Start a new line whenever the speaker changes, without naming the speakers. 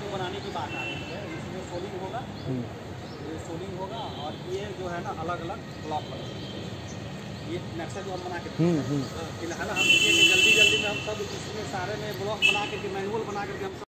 को बनाने की बात आ रही है। इसमें सोलिंग होगा, ये सोलिंग होगा और ये जो है ना अलग अलग ब्लॉक लगेगा। ये नक्शा जो हम बना के फिलहाल हम ये जल्दी में हम सब इसमें सारे में ब्लॉक बना करके मैनुअल बना करके हम